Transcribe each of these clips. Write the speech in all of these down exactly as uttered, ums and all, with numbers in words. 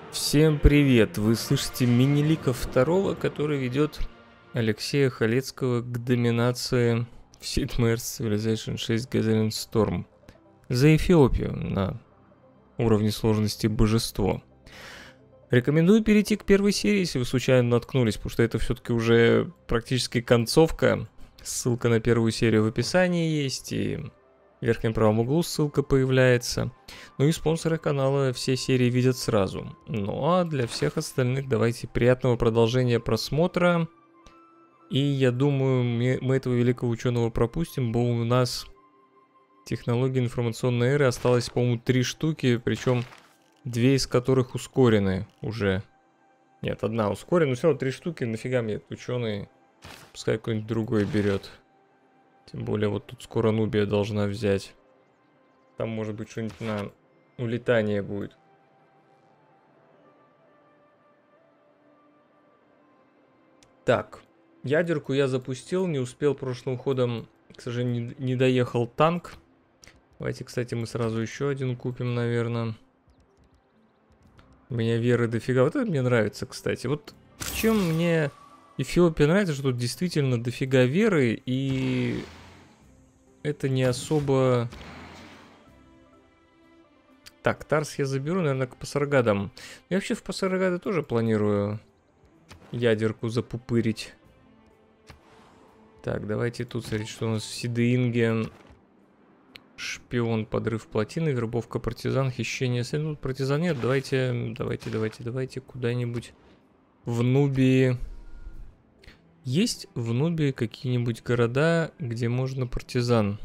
Всем привет! Вы слышите Мини-Лика второго, который ведет Алексея Халецкого к доминации в Sid Meier's Civilization шесть Gathering Storm за Эфиопию на уровне сложности Божество. Рекомендую перейти к первой серии, если вы случайно наткнулись, потому что это все-таки уже практически концовка. Ссылка на первую серию в описании есть, и в верхнем правом углу ссылка появляется. Ну и спонсоры канала все серии видят сразу. Ну а для всех остальных давайте приятного продолжения просмотра. И я думаю, мы этого великого ученого пропустим, бо у нас технологии информационной эры осталось, по-моему, три штуки, причем две из которых ускорены уже. Нет, одна ускорена, но все равно три штуки, нафига мне этот ученый, пускай какой-нибудь другой берет. Тем более вот тут скоро Нубия должна взять. Там может быть что-нибудь на улетание будет. Так, ядерку я запустил, не успел прошлым ходом, к сожалению, не доехал танк. Давайте, кстати, мы сразу еще один купим, наверное. У меня веры дофига. Вот это мне нравится, кстати. Вот чем мне Эфиопия нравится, что тут действительно дофига веры, и это не особо... Так, Тарс я заберу, наверное, к Пасаргадам. Я вообще в Пасаргады тоже планирую ядерку запупырить. Так, давайте тут смотреть, что у нас в Сидеинге. Шпион, подрыв плотины, вербовка партизан, хищение. Ну, партизан нет, давайте, давайте, давайте, давайте куда-нибудь в Нубии. Есть в Нубии какие-нибудь города, где можно партизан?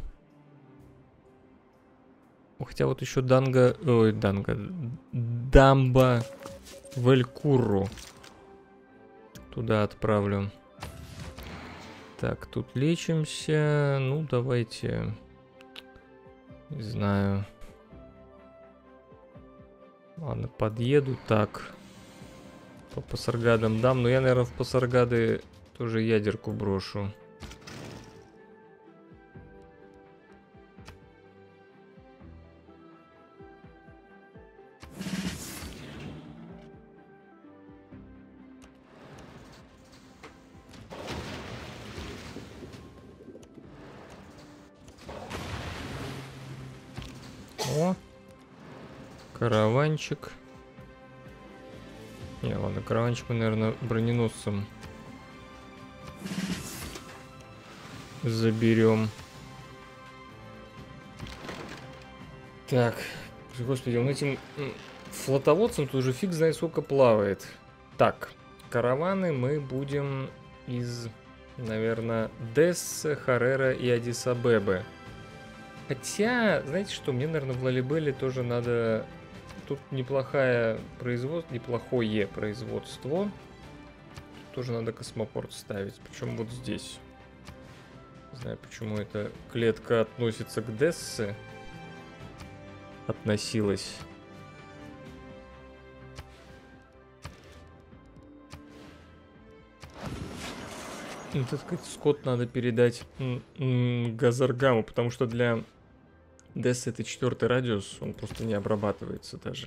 Хотя вот еще Данга... Ой, Данга... Дамба в Эль-Курру. Туда отправлю. Так, тут лечимся. Ну, давайте... Не знаю. Ладно, подъеду так. По Пасаргадам дам. Но я, наверное, в Пасаргады тоже ядерку брошу. О, караванчик. Не, ладно, караванчик мы, наверное, броненосцем заберем. Так, господи, он этим флотоводцем тут уже фиг знает сколько плавает. Так, караваны мы будем из, наверное, Дессы, Харера и Адис-Абебы. Хотя, знаете что, мне, наверное, в Лалибеле тоже надо... Тут неплохое производство, неплохое производство. Тут тоже надо космопорт ставить, причем вот здесь. Не знаю, почему эта клетка относится к Дессе. Относилась. Ну, так сказать, скот надо передать Газаргаму, потому что для Десса это четвертый радиус, он просто не обрабатывается даже.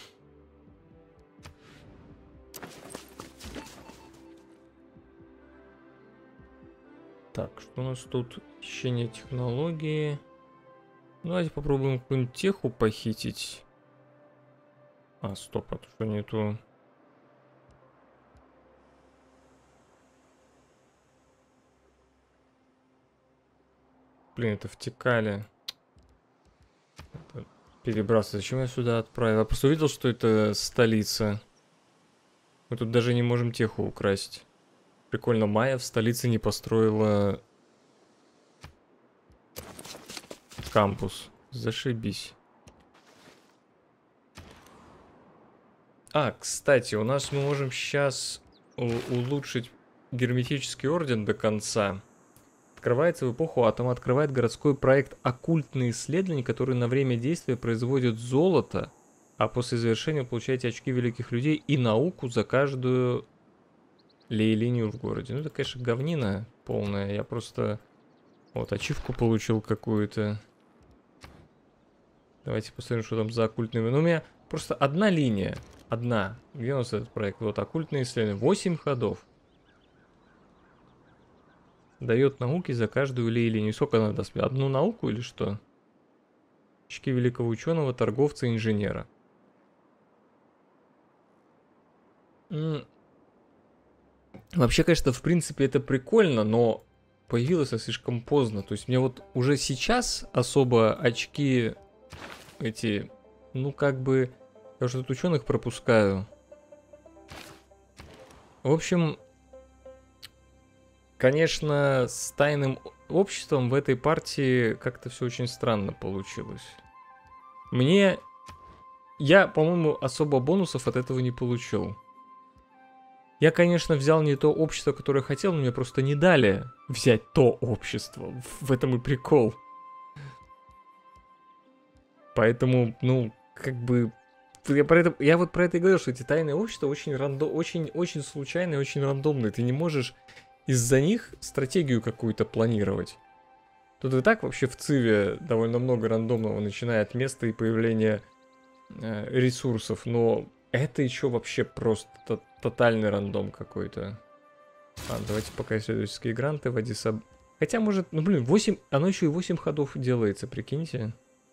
Так, что у нас тут? Хищение технологии. Ну, давайте попробуем какую-нибудь теху похитить. А, стоп, а то что нету... Блин, это втекали. Это перебраться. Зачем я сюда отправил? Я просто увидел, что это столица. Мы тут даже не можем теху украсть. Прикольно, Майя в столице не построила кампус. Зашибись. А, кстати, у нас мы можем сейчас улучшить герметический орден до конца. Открывается в эпоху атома, открывает городской проект «Оккультные исследования», который на время действия производит золото, а после завершения получаете очки великих людей и науку за каждую лей-линию в городе. Ну, это, конечно, говнина полная. Я просто вот ачивку получил какую-то. Давайте посмотрим, что там за оккультные. Ну, у меня просто одна линия. одна. Где у нас этот проект? Вот, оккультные исследования. восемь ходов. Дает науки за каждую ли или не. Сколько она даст? Одну науку или что? Очки великого ученого, торговца, инженера. М. Вообще, конечно, в принципе, это прикольно, но появилось слишком поздно. То есть мне вот уже сейчас особо очки эти, ну как бы, я уже тут ученых пропускаю. В общем, конечно, с тайным обществом в этой партии как-то все очень странно получилось. Мне, я, по-моему, особо бонусов от этого не получил. Я, конечно, взял не то общество, которое хотел, но мне просто не дали взять то общество. В этом и прикол. Поэтому, ну, как бы... Я, про это, я вот про это и говорил, что эти тайные общества очень, рандо, очень, очень случайные, очень рандомные. Ты не можешь из-за них стратегию какую-то планировать. Тут и так вообще в Циве довольно много рандомного, начиная от места и появления э, ресурсов. Но это еще вообще просто тотальный рандом какой-то. А, давайте пока исследовательские гранты в Аддис-Аб... Хотя, может, ну блин, восемь... Оно еще и восемь ходов делается, прикиньте.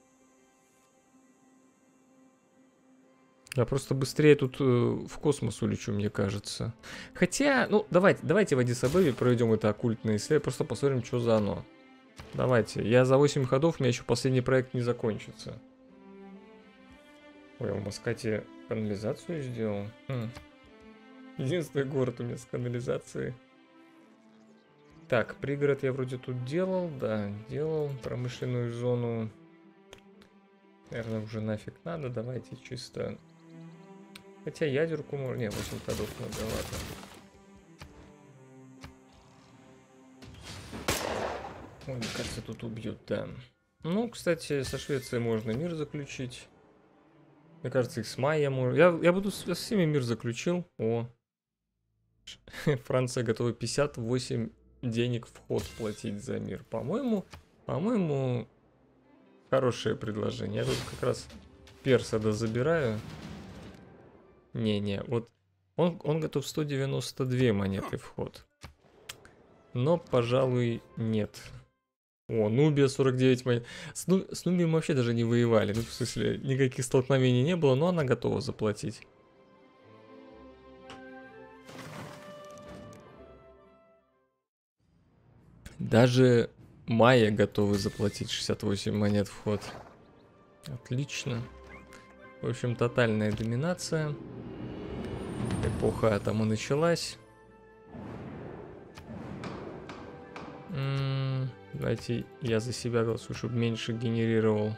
Я просто быстрее тут э, в космос улечу, мне кажется. Хотя, ну, давайте, давайте в Аддис-Абебе проведем это оккультное исследование, просто посмотрим, что за оно. Давайте. Я за восемь ходов, у меня еще последний проект не закончится. Ой, я в Маскате канализацию сделал. Хм. Единственный город у меня с канализацией. Так, пригород я вроде тут делал, да, делал. Промышленную зону, наверное, уже нафиг надо. Давайте чисто... Хотя ядерку можно... Не, восемь ходов многовато. Ой, мне кажется, тут убьют, да. Ну, кстати, со Швецией можно мир заключить. Мне кажется, их с Майя можно... Я, я буду со всеми мир заключил. О. Франция готова пятьдесят восемь денег вход платить за мир. По-моему, по-моему, хорошее предложение. Я тут как раз перса дозабираю. Не-не, вот он, он готов сто девяносто две монеты вход. Но, пожалуй, нет. О, Нубия сорок девять монет. С, ну, с Нубией мы вообще даже не воевали. Ну, в смысле, никаких столкновений не было, но она готова заплатить. Даже майя готовы заплатить шестьдесят восемь монет вход. Отлично. В общем, тотальная доминация. Эпоха атома началась. М-м, давайте я за себя голосую, чтобы меньше генерировал.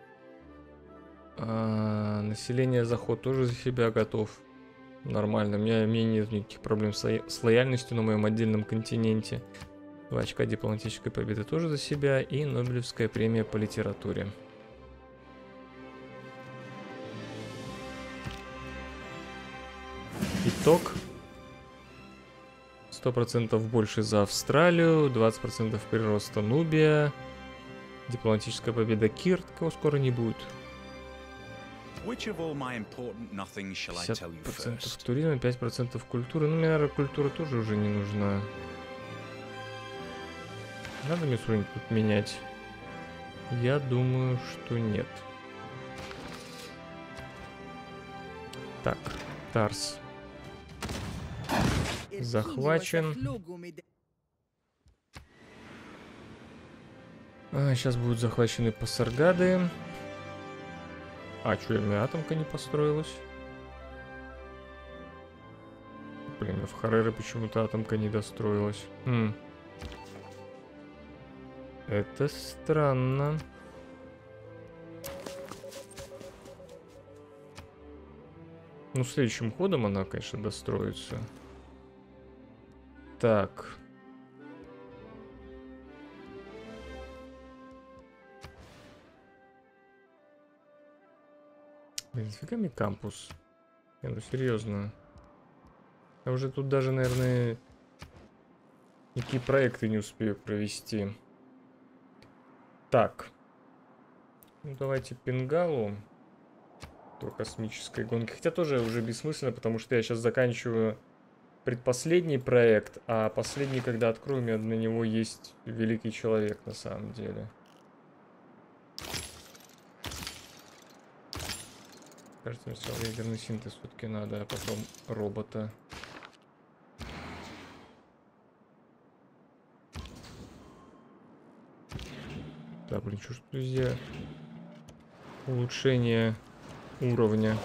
А, население заход тоже за себя готов. Нормально. У меня, у меня нет никаких проблем с, ло- с лояльностью на моем отдельном континенте. Два очка дипломатической победы тоже за себя. И Нобелевская премия по литературе. Итог. сто процентов больше за Австралию. двадцать процентов прироста Нубия. Дипломатическая победа Кирт. Кого скоро не будет. пятьдесят процентов туризма, пять процентов культуры. Ну, мне, наверное, культура тоже уже не нужна. Надо мне что-нибудь тут менять? Я думаю, что нет. Так, Тарс захвачен. А, сейчас будут захвачены Пассаргады. А, что, у меня атомка не построилась? Блин, в Харере почему-то атомка не достроилась. Хм. Это странно. Ну, следующим ходом она, конечно, достроится. Так. Блин, нафига мне кампус? Не, ну серьезно. Я уже тут даже, наверное, никакие проекты не успею провести. Так. Ну, давайте Пенгалу. по космической гонке. Хотя тоже уже бессмысленно, потому что я сейчас заканчиваю предпоследний проект, а последний, когда открою, у меня на него есть великий человек на самом деле. Кажется, мне сначала ядерный синтез все-таки надо, а потом робота. Да, блин, что ж тут везде улучшение уровня.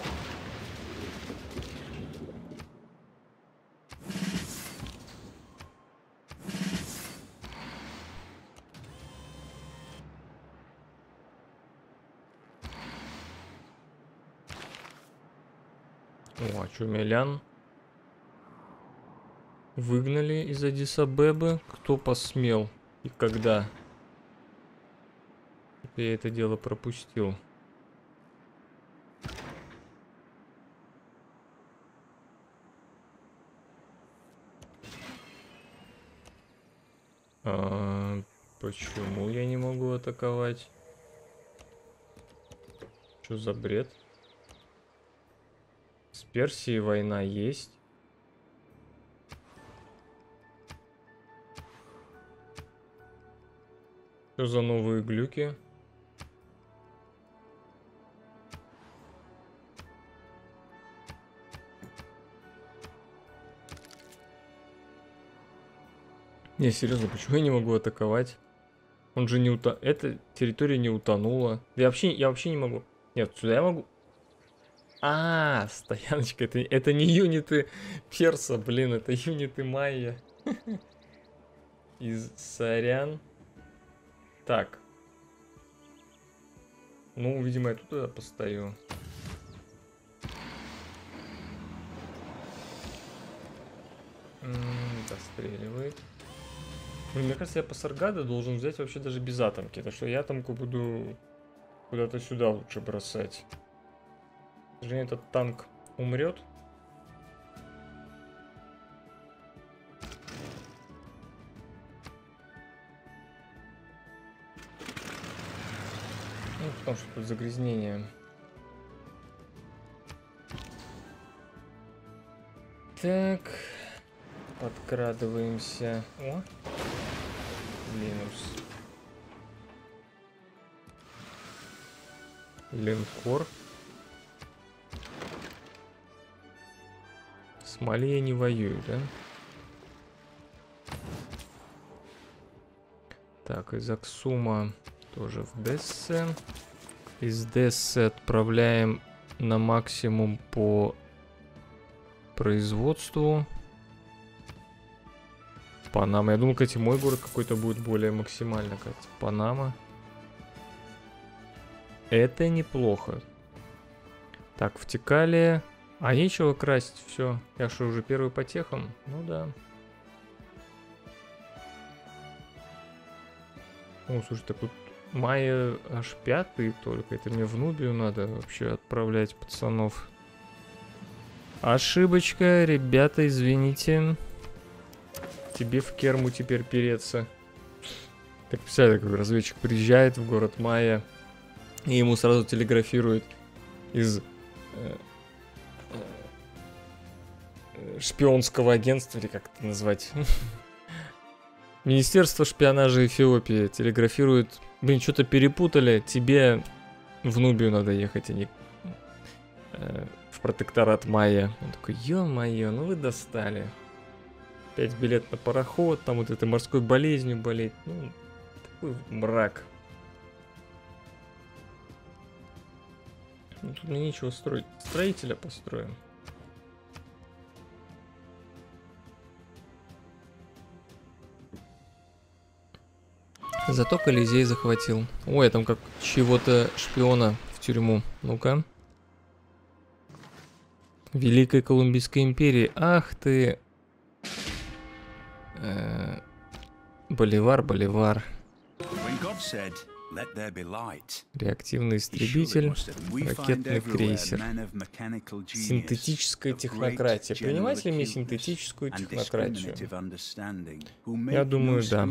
О, а чё, Милян? Выгнали из Аддис-Абебы? Кто посмел? И когда? Я это дело пропустил. А, почему я не могу атаковать? Что за бред? С Персией война есть. Что за новые глюки? Не, серьезно, почему я не могу атаковать? Он же не утонул. Эта территория не утонула. Я вообще, я вообще не могу. Нет, сюда я могу. А, -а, -а стояночка, это, это не юниты перса, блин, это юниты майя. Из сорян. Так. Ну, видимо, я туда постою. М-м, достреливает. Блин, мне кажется, я Пассаргада должен взять вообще даже без атомки. Так что я атомку буду куда-то сюда лучше бросать. К сожалению, этот танк умрет. Ну, потому что тут загрязнение. Так. Подкрадываемся. О. Минус. Линкор. С Мали я не воюю, да? Так, из Аксума тоже в Дессе. Из Дессы отправляем на максимум по производству. Панама. Я думал, кстати, мой город какой-то будет более максимально. Как Панама. Это неплохо. Так, втекали. А нечего красть. Все. Я что, уже первый по техам? Ну да. О, слушай, так вот майя аж пятый только. Это мне в Нубию надо вообще отправлять пацанов. Ошибочка, ребята, извините. Тебе в Керму теперь переться. Так, представляете, как разведчик приезжает в город майя, и ему сразу телеграфируют из э, э, шпионского агентства, или как это назвать? Министерство шпионажа Эфиопии телеграфирует: блин, что-то перепутали, тебе в Нубию надо ехать, а не э, в протекторат майя. Он такой: ё-моё, ну вы достали. Опять билет на пароход, там вот этой морской болезнью болеть. Ну, такой мрак. Ну, тут мне нечего строить. Строителя построим. Зато Колизей захватил. Ой, я там как чего-то шпиона в тюрьму. Ну-ка. Великой Колумбийской империи. Ах ты... Э, Боливар, Боливар. Реактивный истребитель, ракетный крейсер. Синтетическая технократия. Принимать ли мне синтетическую технократию? Я думаю, да.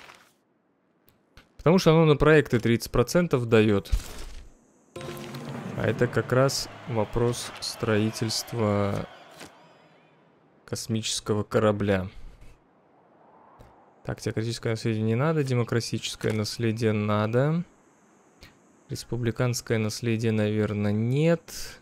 Потому что оно на проекты тридцать процентов дает. А это как раз вопрос строительства космического корабля. Так, теократическое наследие не надо, демократическое наследие надо. Республиканское наследие, наверное, нет.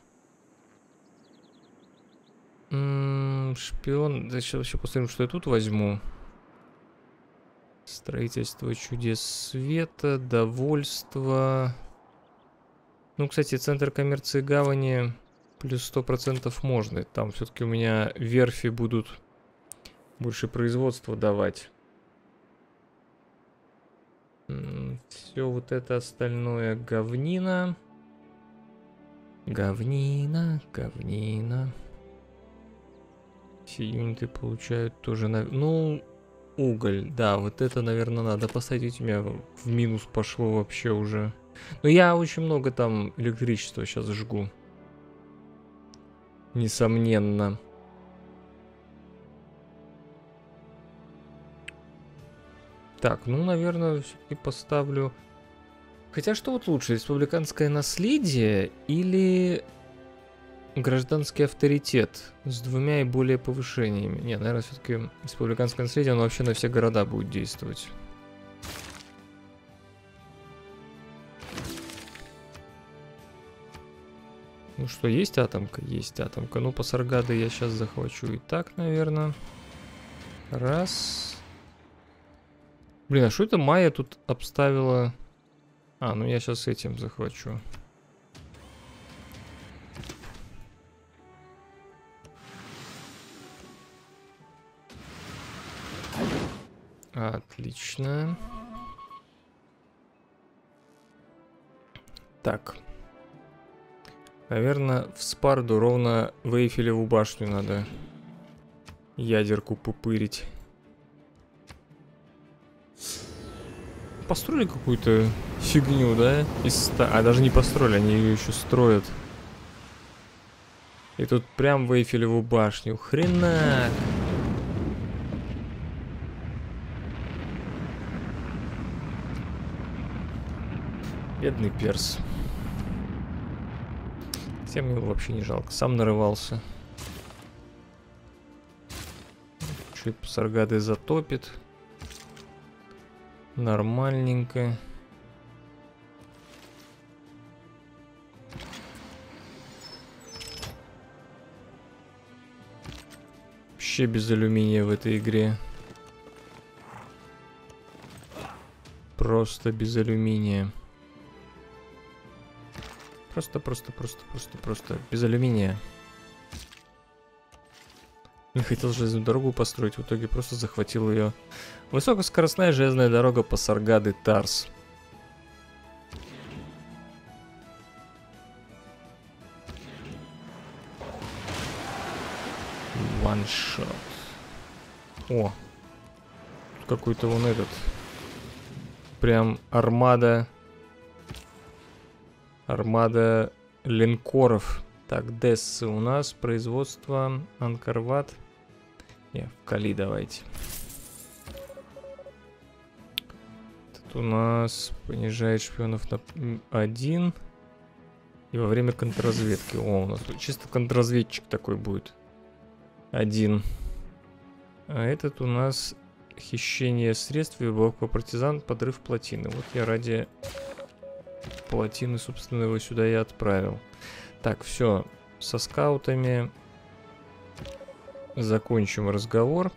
М-м, шпион. Да, сейчас вообще посмотрим, что я тут возьму. Строительство чудес света, довольство. Ну, кстати, центр коммерции гавани плюс сто процентов можно. Там все-таки у меня верфи будут больше производства давать. Все вот это остальное говнина. Говнина, говнина. Все юниты получают тоже на... Ну, уголь, да, вот это, наверное, надо поставить. У меня в минус пошло вообще уже. Но я очень много там электричества сейчас жгу. Несомненно. Так, ну, наверное, все-таки поставлю... Хотя что вот лучше, республиканское наследие или гражданский авторитет с двумя и более повышениями? Не, наверное, все-таки республиканское наследие, оно вообще на все города будет действовать. Ну что, есть атомка? Есть атомка. Ну, Пасаргады я сейчас захвачу и так, наверное. Раз. Блин, а что это Майя тут обставила? А, ну я сейчас этим захвачу. Отлично. Так. Наверное, в Спарду ровно в Эйфелеву башню надо ядерку пупырить. Построили какую-то фигню, да? Из ста... А даже не построили, они ее еще строят. И тут прям в Эйфелеву башню. Хренак! Бедный перс. Всем его вообще не жалко. Сам нарывался. Чуть Пасаргады затопит. Нормальненько. Вообще без алюминия в этой игре. Просто без алюминия. Просто, просто, просто, просто, просто. Без алюминия. Не хотел железную дорогу построить, в итоге просто захватил ее. Высокоскоростная железная дорога Пасаргады Тарс. Ваншот. О, какой-то вон этот. Прям армада. Армада линкоров. Так, Дессы у нас. Производство Анкарват. Не, в Кали давайте. Тут у нас понижает шпионов на один. И во время контрразведки. О, у нас тут чисто контрразведчик такой будет. Один. А этот у нас хищение средств и блокпост партизан, подрыв плотины. Вот я ради плотины, собственно, его сюда и отправил. Так, все. Со скаутами закончим разговор.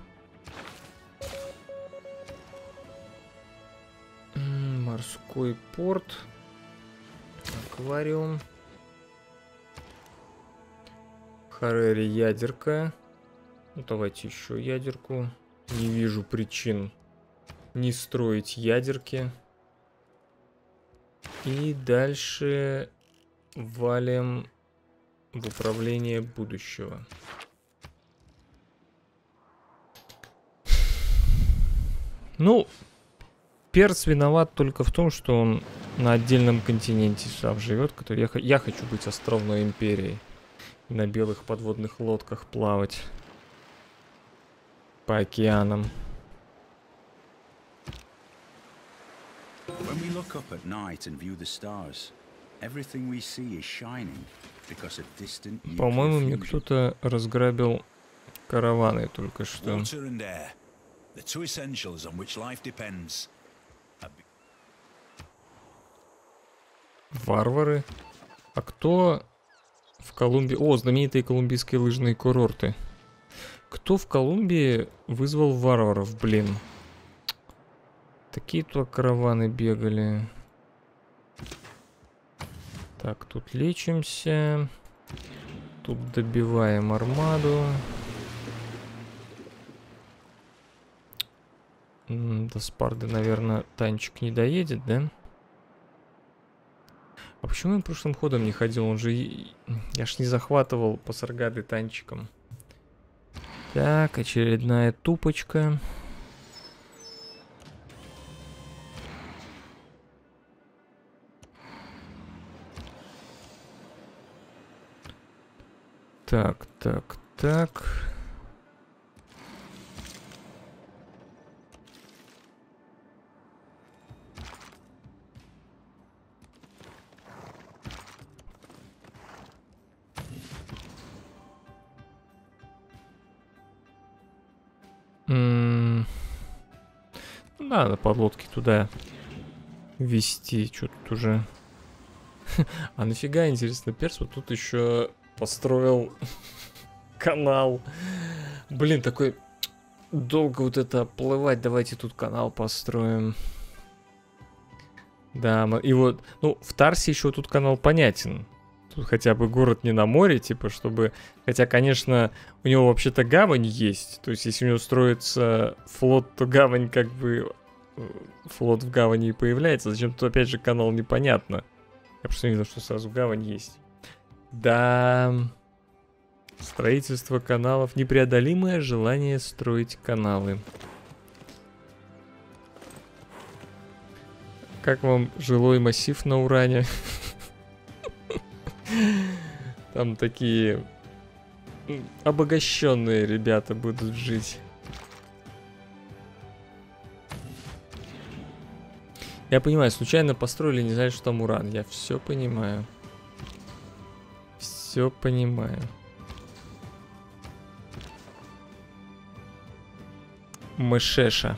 Морской порт. Аквариум. Харэри ядерка. Ну, давайте еще ядерку. Не вижу причин не строить ядерки. И дальше валим в управление будущего. Ну, перс виноват только в том, что он на отдельном континенте сам живет, который я, я хочу быть островной империей. И на белых подводных лодках плавать по океанам. When we look up at night and view the stars, По-моему, мне кто-то разграбил караваны только что. Варвары? А кто в Колумбии... О, знаменитые колумбийские лыжные курорты. Кто в Колумбии вызвал варваров, блин? Такие-то караваны бегали. Так, тут лечимся. Тут добиваем армаду. До Спарды, наверное, танчик не доедет, да? А почему он прошлым ходом не ходил? Он же... Я ж не захватывал Пасаргады танчиком. Так, очередная тупочка. Так, так, так. М-м- Надо подлодки туда вести, что тут уже. А нафига, интересно, перс вот тут еще построил канал. Блин, такой долго вот это оплывать. Давайте тут канал построим. Да, и вот, ну, в Тарсе еще тут канал понятен. Тут хотя бы город не на море, типа, чтобы... Хотя, конечно, у него вообще-то гавань есть. То есть, если у него строится флот, то гавань как бы... Флот в гавани и появляется. Зачем тут, опять же, канал непонятно. Я просто не видел, что сразу гавань есть. Да... Строительство каналов. Непреодолимое желание строить каналы. Как вам жилой массив на Уране? Там такие обогащенные ребята будут жить. Я понимаю, случайно построили, не знаю, что там уран. Я все понимаю. Все понимаю. Мышеша.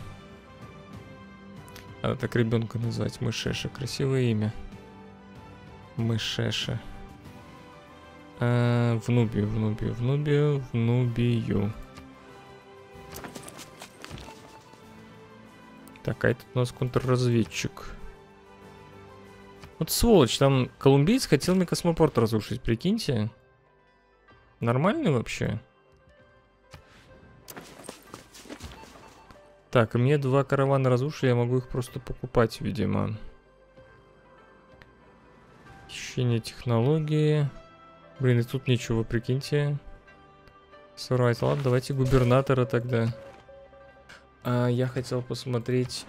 Надо так ребенка назвать. Мышеша. Красивое имя. Мышеша. А, в Нубию, в Нубию, в Нубию, в Нубию. Так, а этот у нас контрразведчик. Вот сволочь, там колумбиец хотел мне космопорт разрушить, прикиньте. Нормальный вообще? Так, и мне два каравана разрушили, я могу их просто покупать, видимо. Хищение технологии. Блин, и тут ничего, прикиньте. Сорвать. Ладно, давайте губернатора тогда. А, я хотел посмотреть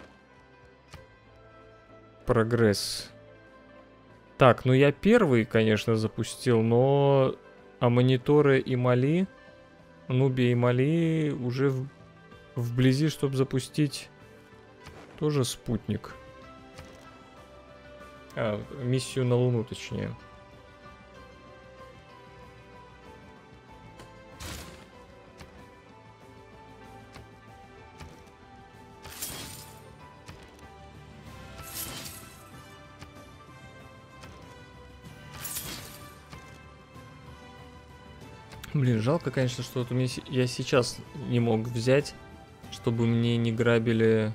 прогресс. Так, ну я первый, конечно, запустил, но... А мониторы и Мали, Нубия и Мали уже в... вблизи, чтобы запустить тоже спутник. А, миссию на Луну, точнее. Блин, жалко, конечно, что вот у меня я сейчас не мог взять, чтобы мне не грабили...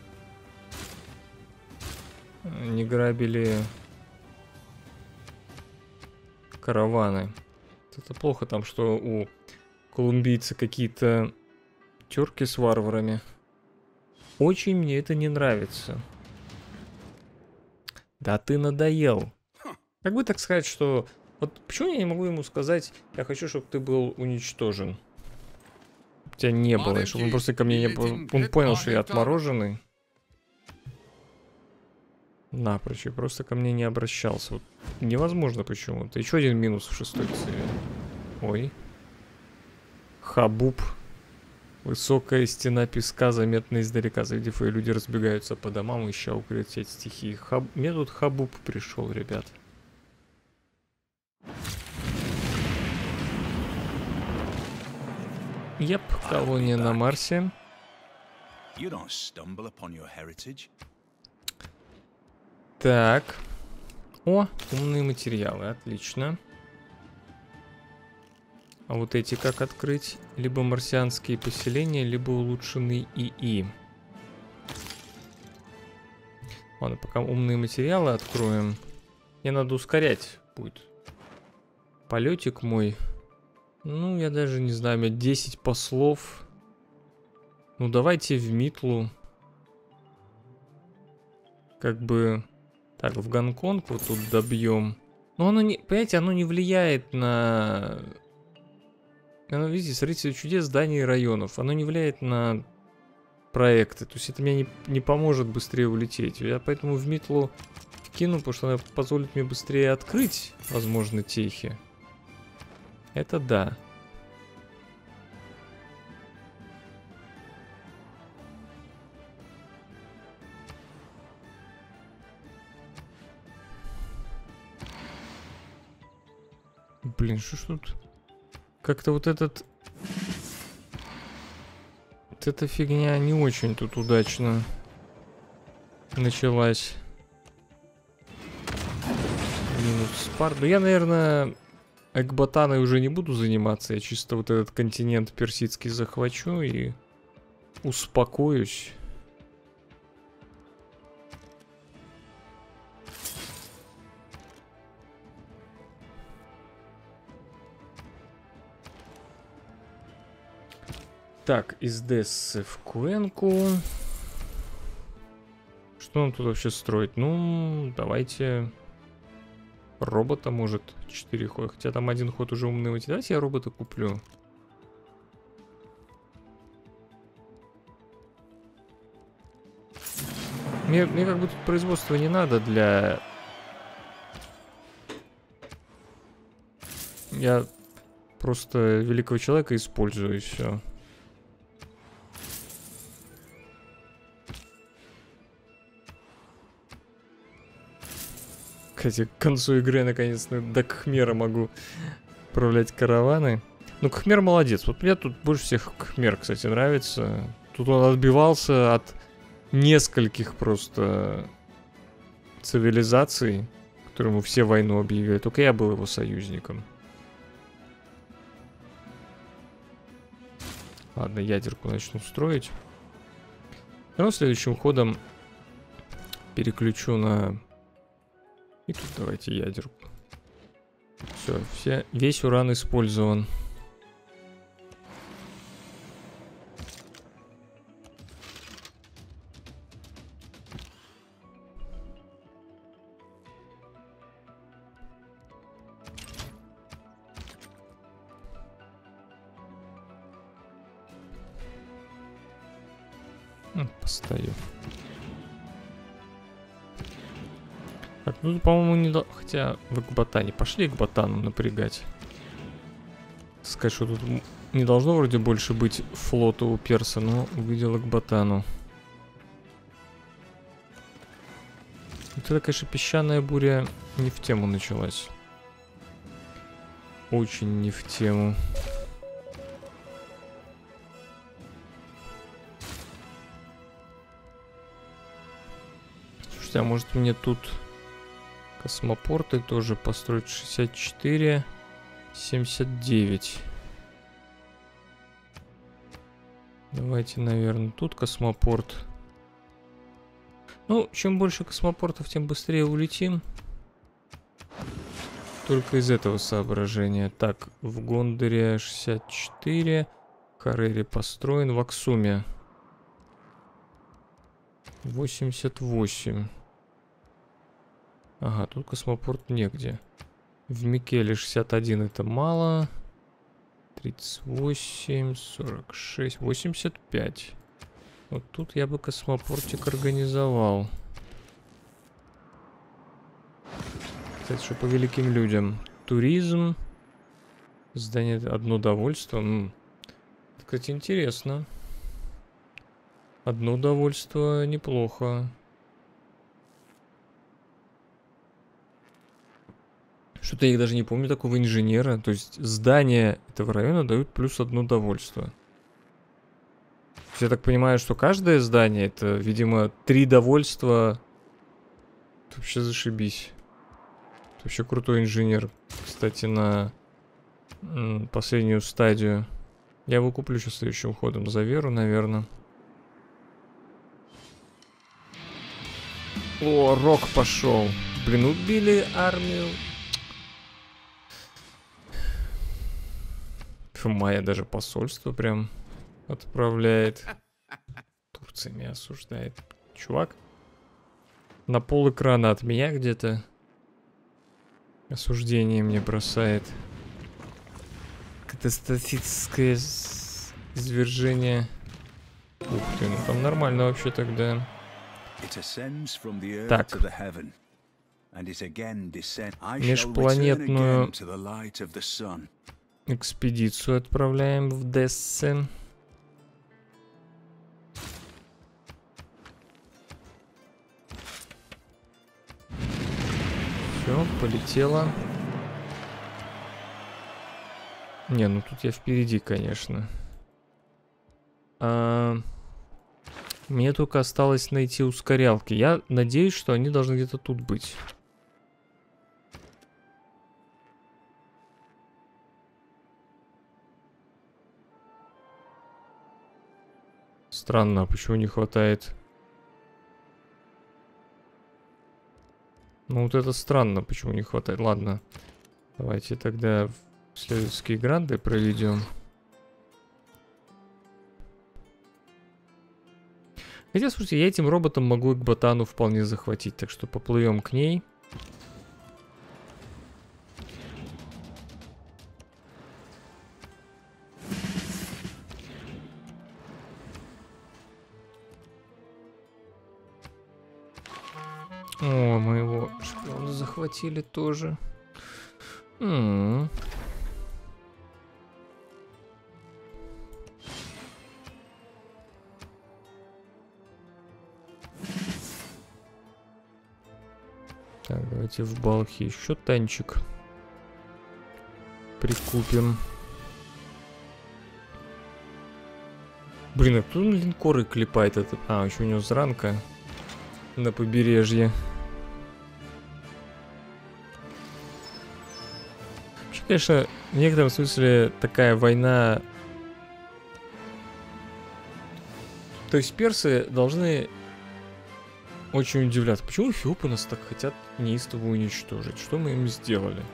Не грабили караваны. Это плохо там, что у колумбийца какие-то терки с варварами. Очень мне это не нравится. Да ты надоел. Как бы так сказать, что... Вот почему я не могу ему сказать, я хочу, чтобы ты был уничтожен? У тебя не было, и чтобы он просто ко мне не... Он понял, что я отмороженный. Напрочь, и просто ко мне не обращался. Вот невозможно почему-то. Еще один минус в шестой цели. Ой. Хабуб. Высокая стена песка, заметна издалека. Завидев ее, люди разбегаются по домам, ища укрытие от стихии. Хаб... Мне тут Хабуб пришел, ребят. Еп, колония на Марсе. Так. О, умные материалы, отлично. А вот эти как открыть? Либо марсианские поселения, либо улучшенный ИИ. Ладно, пока умные материалы откроем. Мне надо ускорять будет. Полетик мой. Ну, я даже не знаю, у меня десять послов. Ну, давайте в Митлу. Как бы... Так, в Гонконг вот тут добьем. Но оно не... Понимаете, оно не влияет на... Оно, видите, строительство чудес, зданий и районов. Оно не влияет на проекты. То есть это мне не, не поможет быстрее улететь. Я поэтому в Митлу кину, потому что она позволит мне быстрее открыть, возможно, техи. Это да. Блин, что ж тут? Как-то вот этот... Вот эта фигня не очень тут удачно началась. Минус спар. Ну я, наверное, Экбатаной уже не буду заниматься. Я чисто вот этот континент персидский захвачу и успокоюсь. Так, из Дессы в Куэнку. Что нам тут вообще строить? Ну, давайте... Робота, может, четыре хода. Хотя там один ход уже умный. Давайте я робота куплю. Мне, мне как бы тут производства не надо для... Я просто великого человека использую и все. Кстати, к концу игры я наконец-то до Кхмера могу управлять караваны. Ну, Кхмер молодец. Вот мне тут больше всех Кхмер, кстати, нравится. Тут он отбивался от нескольких просто цивилизаций, которому все войну объявили. Только я был его союзником. Ладно, ядерку начну строить. Но следующим ходом переключу на... И тут давайте ядерку. Все, все, весь уран использован. Постою. Так, ну, по-моему, не до... Хотя в Экбатане. Пошли к Батану напрягать. Сказать, что тут не должно вроде больше быть флота у перса, но увидел Экбатану. Вот это, конечно, песчаная буря не в тему началась. Очень не в тему. Слушайте, а может мне тут... Космопорты тоже построить шестьдесят четыре, семьдесят девять. Давайте, наверное, тут космопорт. Ну, чем больше космопортов, тем быстрее улетим. Только из этого соображения. Так, в Гондоре шестьдесят четыре. Харере построен. В Аксуме восемьдесят восемь. Ага, тут космопорт негде. В Микеле шестьдесят один это мало. тридцать восемь, сорок шесть, восемьдесят пять. Вот тут я бы космопортик организовал. Кстати, что по великим людям. Туризм. Здание одно довольство. М-м. Кстати, интересно. Одно довольство неплохо. Что-то я даже не помню такого инженера. То есть здания этого района дают плюс одно довольство. Я так понимаю, что каждое здание это, видимо, три довольства. Это вообще зашибись. Это вообще крутой инженер. Кстати, на м, последнюю стадию. Я его куплю сейчас следующим ходом за веру, наверное. О, рок пошел. Блин, убили армию. Фу, Майя даже посольство прям отправляет. Турция меня осуждает. Чувак, на пол экрана от меня где-то осуждение мне бросает. Катастрофическое извержение. Ух ты, ну там нормально вообще тогда. Так. Межпланетную экспедицию отправляем в Дессе. Все, полетело. Не, ну тут я впереди, конечно. А... Мне только осталось найти ускорялки. Я надеюсь, что они должны где-то тут быть. Странно, а почему не хватает? Ну вот это странно, почему не хватает. Ладно, давайте тогда следующие гранды проведем. Хотя, слушайте, я этим роботом могу и к ботану вполне захватить, так что поплывем к ней. О, мы его шпиона захватили тоже. М-м-м. Так, давайте в Балхе еще танчик прикупим. Блин, а кто линкоры клепает этот? А, еще у него зранка на побережье. Вообще, конечно, в некотором смысле такая война... То есть персы должны очень удивляться. Почему эфиопы нас так хотят неистово уничтожить? Что мы им сделали?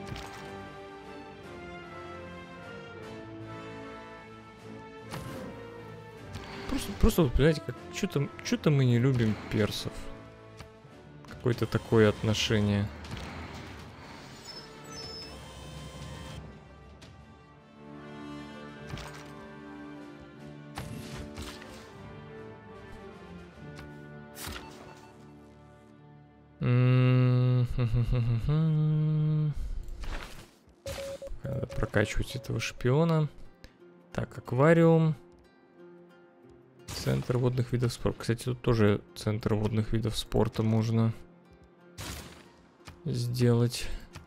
Просто, просто вот, понимаете, как что-то что-то мы не любим персов. Какое-то такое отношение. Надо прокачивать этого шпиона. Так, аквариум. Центр водных видов спорта. Кстати, тут тоже центр водных видов спорта можно сделать.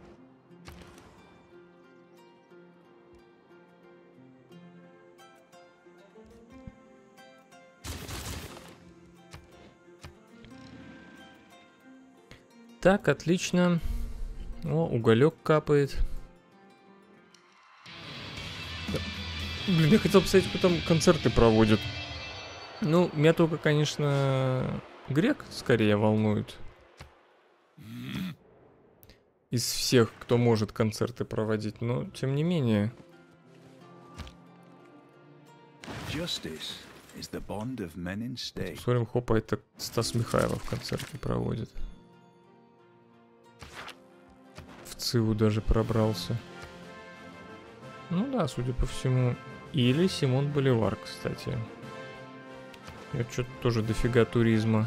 Так, отлично. О, уголек капает. Блин, я хотел посмотреть, кто там концерты проводят. Ну, меня только, конечно, грек скорее волнует. Из всех, кто может концерты проводить, но тем не менее. Посмотрим, хопа, это Стас Михайлов концерты проводит. В ЦИУ даже пробрался. Ну да, судя по всему. Или Симон Боливар, кстати. Это что-то тоже дофига туризма.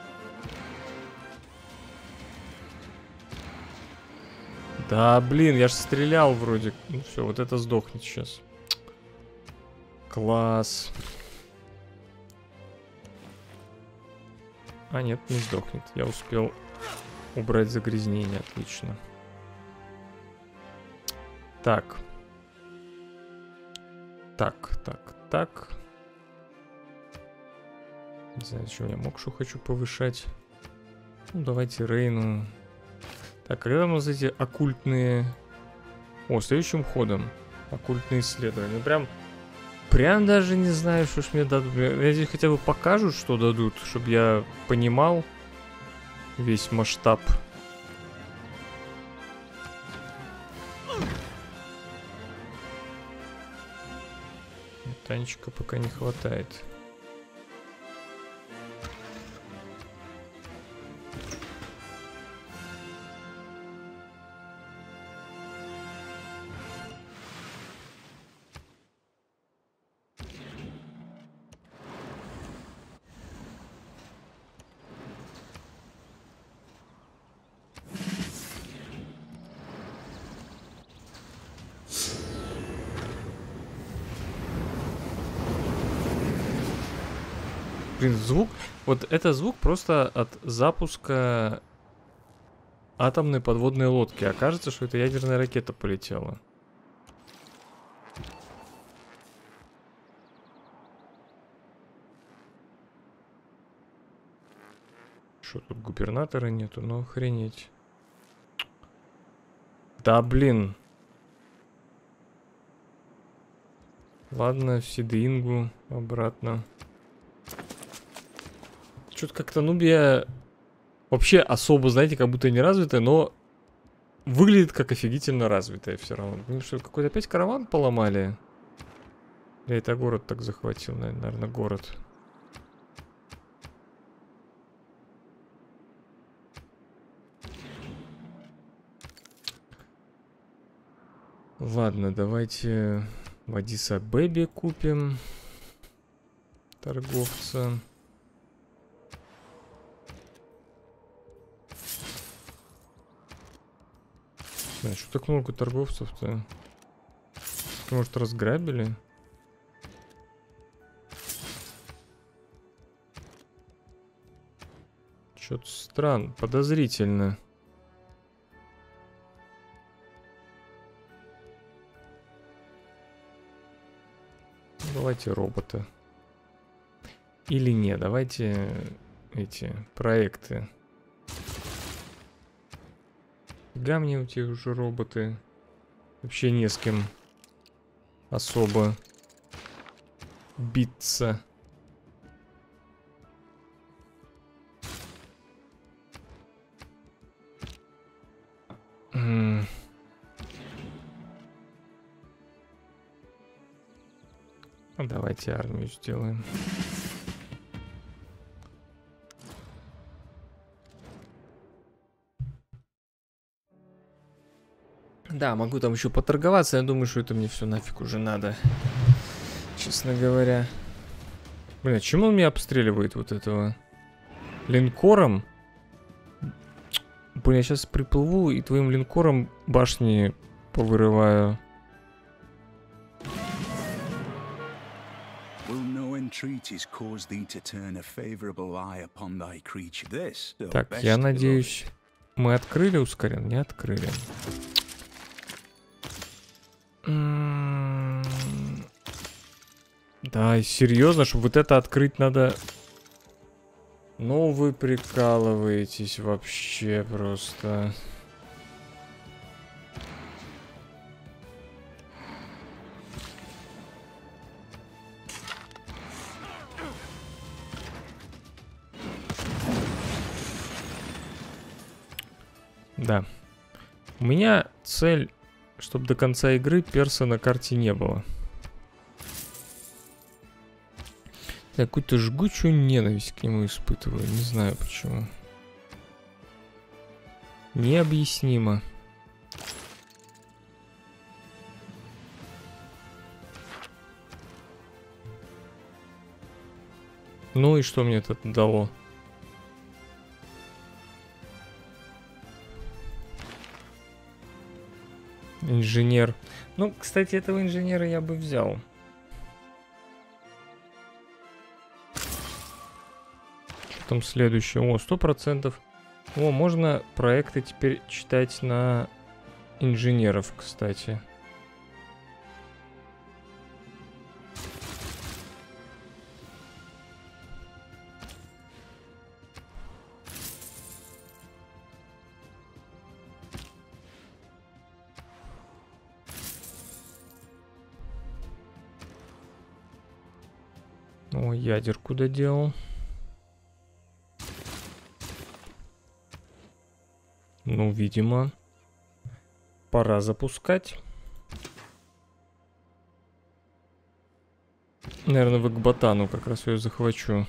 Да, блин, я же стрелял вроде. Ну все, вот это сдохнет сейчас. Класс. А нет, не сдохнет. Я успел убрать загрязнение, отлично. Так. Так, так, так. Не знаю, зачем я Мокшу хочу повышать. Ну, давайте Рейну. Так, когда у нас эти оккультные... О, следующим ходом. Оккультные исследования. Прям... Прям даже не знаю, что ж мне дадут. Я здесь хотя бы покажут, что дадут, чтобы я понимал весь масштаб. Танчика пока не хватает. Блин, звук... Вот это звук просто от запуска атомной подводной лодки. Окажется, что это ядерная ракета полетела. Что тут губернатора нету? Ну охренеть. Да блин. Ладно, в Сидингу обратно. Что-то как-то Нубия вообще особо, знаете, как будто не развитая, но выглядит как офигительно развитая все равно. Ну что, какой-то опять караван поломали? Или это город так захватил, наверное, город. Ладно, давайте в Аддис-Абебе купим торговца. А что так много торговцев-то? Может, разграбили? Что-то странно, подозрительно. Давайте робота. Или не, давайте эти проекты. Фига мне у тех уже роботы. Вообще не с кем особо биться. М. Давайте армию сделаем. Да, могу там еще поторговаться. Я думаю, что это мне все нафиг уже надо. Честно говоря. Блин, а чем он меня обстреливает вот этого? Линкором? Блин, я сейчас приплыву и твоим линкором башни повырываю. Так, я надеюсь, мы открыли ускорен? Не открыли. Да, серьезно, чтобы вот это открыть надо... Ну вы прикалываетесь вообще просто. Да. У меня цель, чтобы до конца игры перса на карте не было. Я какую-то жгучую ненависть к нему испытываю. Не знаю почему. Необъяснимо. Ну и что мне это дало? Инженер. Ну, кстати, этого инженера я бы взял. Что там следующее? О, сто процентов. О, можно проекты теперь читать на инженеров, кстати. О, ядер куда делал? Ну, видимо, пора запускать. Наверное, в Экбатану как раз ее захвачу.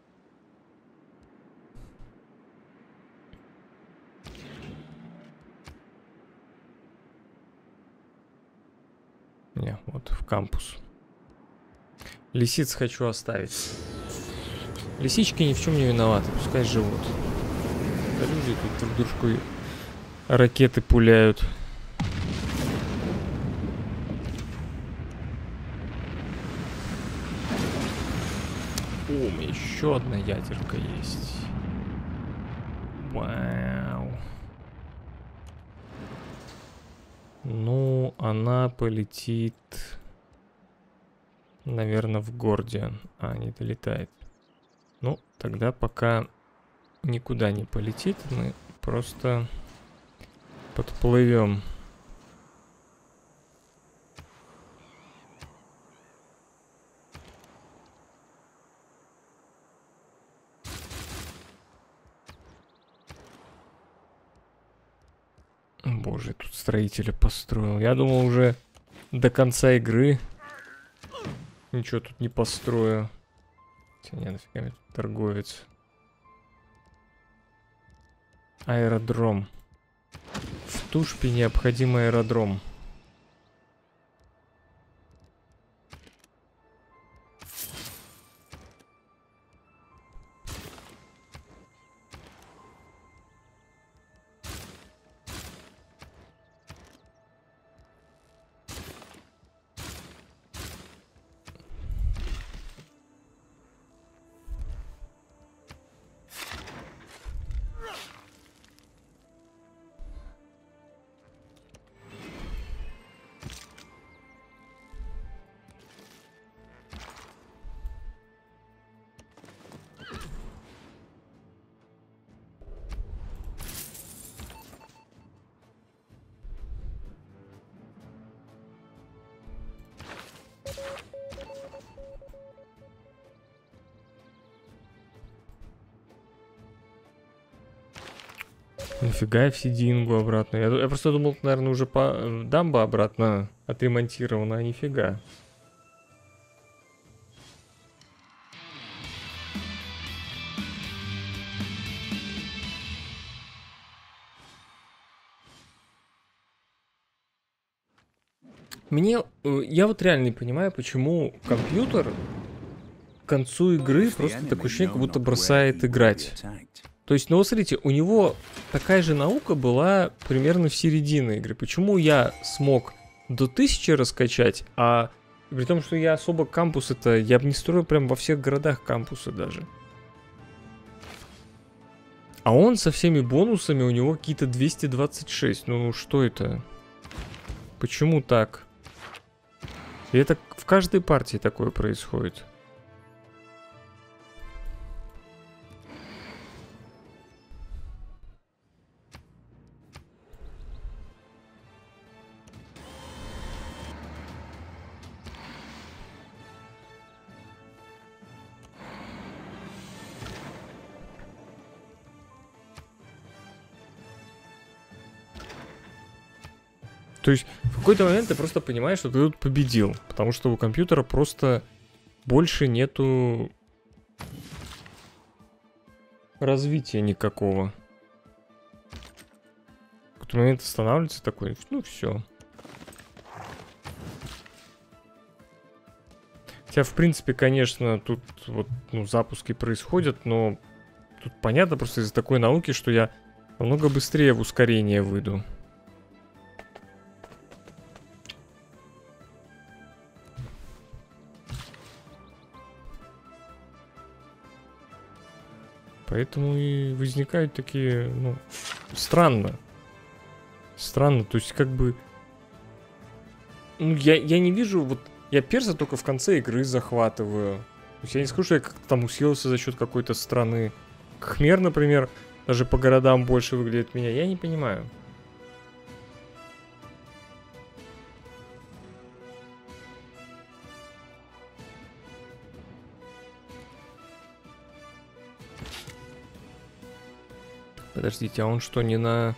Не, вот в кампус. Лисиц хочу оставить. Лисички ни в чем не виноваты, пускай живут. Да люди тут друг дружку ракеты пуляют. О, у меня еще одна ядерка есть. Вау. Ну, она полетит, наверное, в Гордиан. А, не долетает. Ну, тогда пока никуда не полетит, мы просто подплывем. Боже, тут строителя построил. Я думал уже до конца игры ничего тут не построю. Хотя не, нафига мне тут торговец. Аэродром. В Тушпе необходим аэродром. Нифига я в Сидингу обратно. Я, я просто думал, наверное, уже по дамба обратно отремонтирована, а нифига. Мне... Я вот реально не понимаю, почему компьютер к концу игры просто такое ощущение, как будто бросает играть. То есть, ну вот смотрите, у него такая же наука была примерно в середине игры. Почему я смог до тысячи раскачать, а при том, что я особо кампусы-то... Я бы не строил прям во всех городах кампусы даже. А он со всеми бонусами, у него какие-то двести двадцать шесть. Ну что это? Почему так? И это в каждой партии такое происходит. То есть в какой-то момент ты просто понимаешь, что ты тут победил. Потому что у компьютера просто больше нету развития никакого. В какой-то момент останавливается такой, ну все. Хотя, в принципе, конечно, тут вот ну, запуски происходят, но тут понятно просто из-за такой науки, что я намного быстрее в ускорение выйду. Поэтому и возникают такие, ну, странно. Странно, то есть как бы... Ну, я, я не вижу, вот, я перса только в конце игры захватываю. То есть я не скажу, что я как-то там усилился за счет какой-то страны. Khmer, например, даже по городам больше выглядит меня, я не понимаю. Подождите, а он что, не на...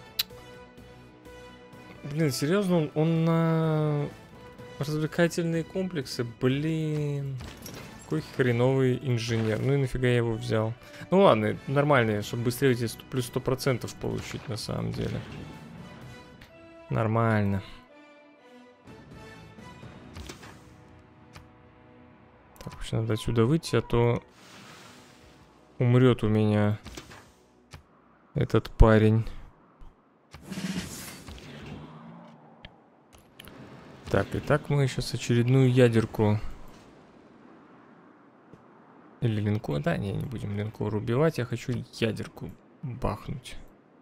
Блин, серьезно, он, он на развлекательные комплексы? Блин. Какой хреновый инженер. Ну и нафига я его взял? Ну ладно, нормально, чтобы быстрее эти плюс сто процентов получить на самом деле. Нормально. Так, вообще надо отсюда выйти, а то умрет у меня этот парень. Так, и так мы сейчас очередную ядерку. Или линкор. Да, не, не будем линкор убивать. Я хочу ядерку бахнуть.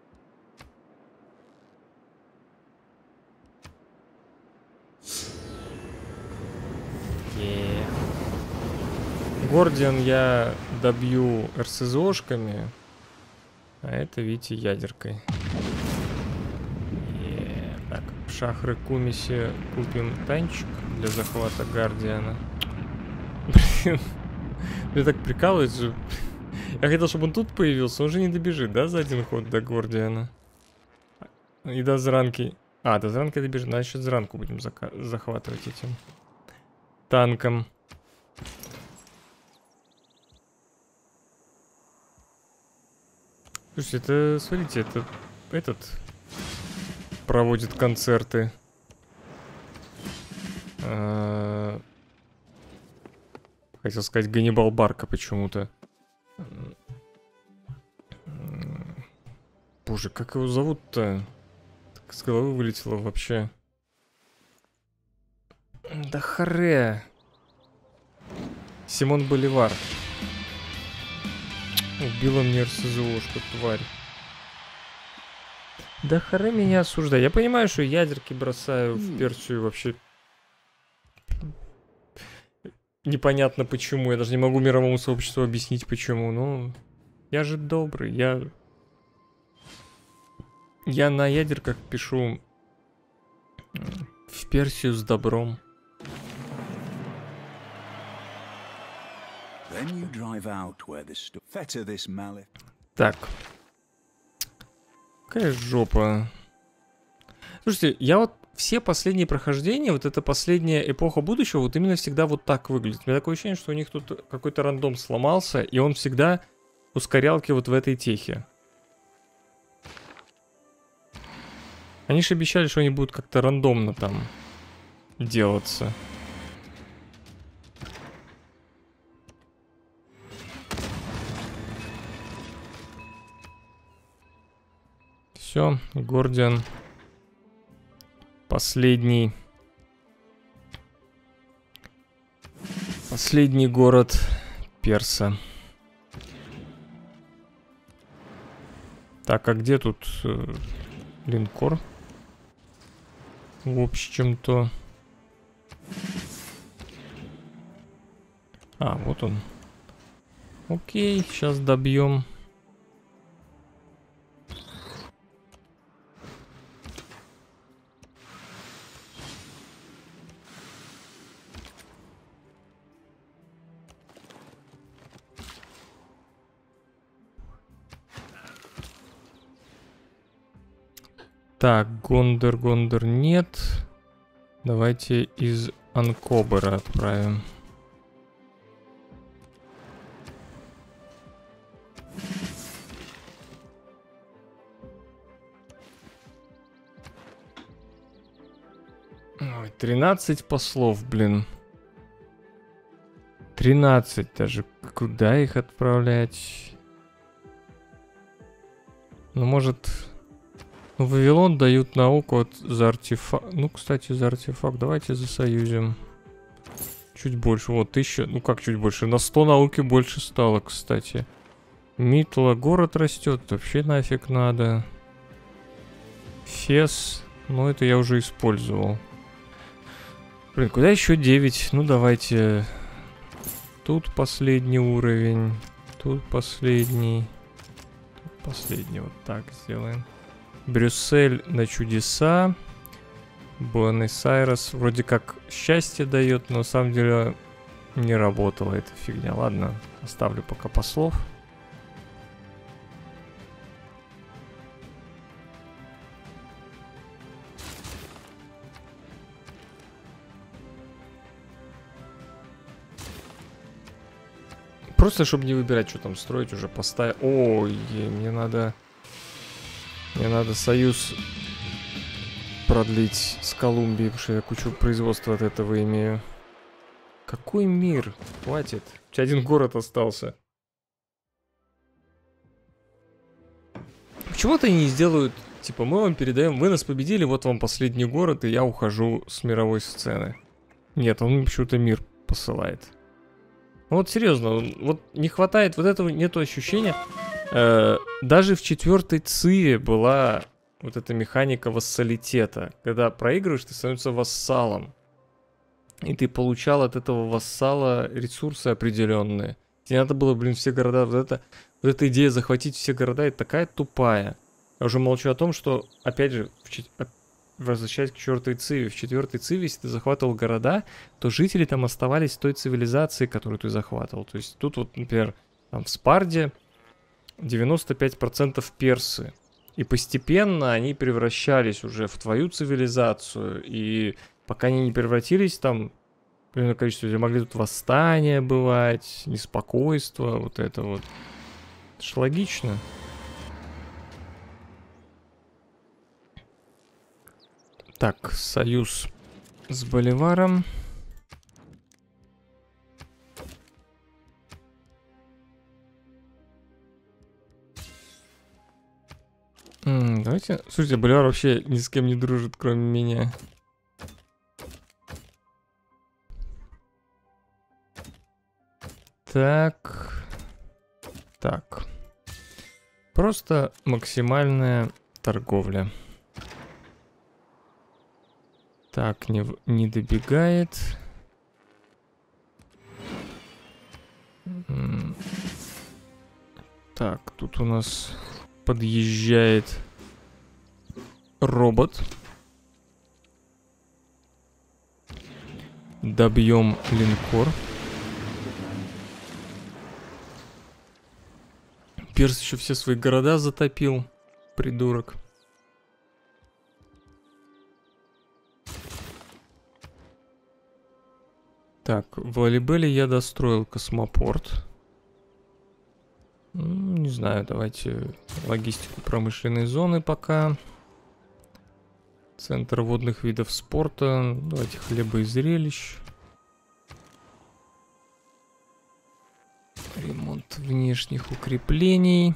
Yeah. Гордиан я добью РСЗОшками. А это, видите, ядеркой. Yeah. Так, в Шахры Кумисе купим танчик для захвата Гардиана. Блин. Мне так прикалывается. Я хотел, чтобы он тут появился. Он же не добежит, да, за один ход до Гордиана? И до Зранки. А, до Зранки добежит. Значит, еще Зранку будем захватывать этим танком. Слушайте, это, смотрите, это этот проводит концерты. А... Хотел сказать Ганнибал Барка почему-то. Боже, как его зовут-то? Так с головы вылетело вообще. Да харе. Симон Боливар. Убила мне РСЗОшку, тварь. Да харе меня осуждай. Я понимаю, что ядерки бросаю в Персию вообще... Непонятно почему. Я даже не могу мировому сообществу объяснить почему. Ну, я же добрый. Я... Я на ядерках пишу в Персию с добром. Так. Какая жопа. Слушайте, я вот все последние прохождения, вот эта последняя эпоха будущего, вот именно всегда вот так выглядит. У меня такое ощущение, что у них тут какой-то рандом сломался, и он всегда ускорялки вот в этой техе. Они же обещали, что они будут как-то рандомно там делаться. Все, Гордиан. Последний. Последний город Перса. Так, а где тут э, линкор? В общем-то. А, вот он. Окей, сейчас добьем. Так, Гондор, Гондор нет. Давайте из Анкобера отправим. Ой, тринадцать послов, блин. тринадцать даже. Куда их отправлять? Ну, может... Ну, Вавилон дают науку вот за артефакт. Ну, кстати, за артефакт давайте засоюзим. Чуть больше. Вот, тысяча. Ну, как чуть больше? На сто науки больше стало, кстати. Митла. Город растет. Вообще нафиг надо. Фес. Ну, это я уже использовал. Блин, куда еще девять? Ну, давайте. Тут последний уровень. Тут последний. Тут последний. Вот так сделаем. Брюссель на чудеса. Буэнос-Айрес вроде как счастье дает, но на самом деле не работала эта фигня. Ладно, оставлю пока послов. Просто, чтобы не выбирать, что там строить, уже поставил. Ой, мне надо... Мне надо союз продлить с Колумбией, потому что я кучу производства от этого имею. Какой мир? Хватит. У тебя один город остался. Почему-то они не сделают... Типа, мы вам передаем... Вы нас победили, вот вам последний город, и я ухожу с мировой сцены. Нет, он почему-то мир посылает. Вот серьезно, вот не хватает вот этого, нету ощущения. Э, даже в четвертой ЦИВе была вот эта механика вассалитета. Когда проигрываешь, ты становишься вассалом. И ты получал от этого вассала ресурсы определенные. Тебе надо было, блин, все города... Вот, это, вот эта идея захватить все города, это такая тупая. Я уже молчу о том, что, опять же, в чет... возвращаясь к четвертой ЦИВе, в четвертой ЦИВе, если ты захватывал города, то жители там оставались в той цивилизации, которую ты захватывал. То есть тут вот, например, там в Спарде девяносто пять процентов персы. И постепенно они превращались уже в твою цивилизацию. И пока они не превратились там, примерно количество людей, могли тут восстания бывать, неспокойство, вот это вот. Это ж логично. Так, союз с Боливаром. М, давайте... Слушайте, Боливар вообще ни с кем не дружит, кроме меня. Так. Так. Просто максимальная торговля. Так, не, не добегает. Так, тут у нас подъезжает робот. Добьем линкор. Перс еще все свои города затопил. Придурок. Так, в Лалибеле я достроил космопорт. Ну, не знаю, давайте логистику промышленной зоны пока. Центр водных видов спорта. Давайте хлеба и зрелищ. Ремонт внешних укреплений.